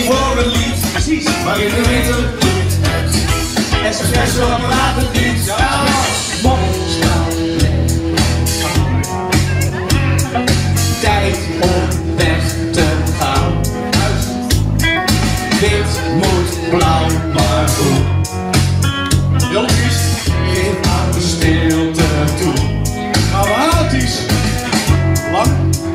inspiratie voor een lied. Precies. Maar in de winter doet het Espresso Apparaat het niet. Ja. Tijd om weg te gaan. Wit moet blauw, maar hoe? Jonkies, geef aan de stilte toe. Dramatisch. Lang.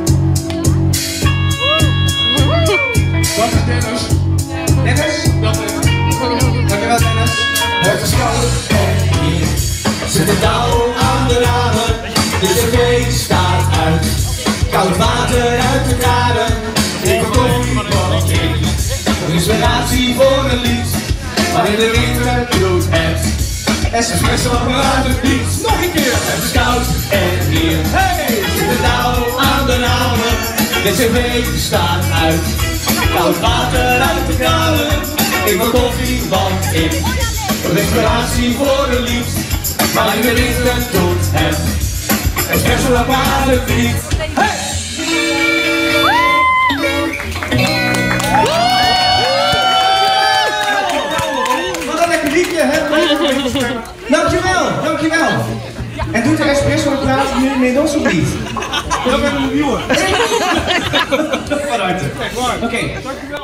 Dat is Dennis. Dennis? Dat is. Dankjewel Dennis. Het is koud en hier zit de dauw aan de ramen. De tv staat uit. Koud water uit de kraan. Ik heb koffie van in. Inspiratie voor een lied. Maar in de winter doet het Espresso Apparaat het niet. Nog een keer. Het is koud en hier zit de dauw aan de ramen. De tv staat uit. Koud water uit de kraan. Ik wil koffie, want ik heb inspiratie voor een lied. Maar in de winter doet het Espresso Apparaat het niet. Hey! Wat een lekker liedje, hè? Dankjewel, dankjewel. En doet de Espresso Apparaat nu inmiddels of niet? Dat hebben we een nieuwe. Vanuit. Oké.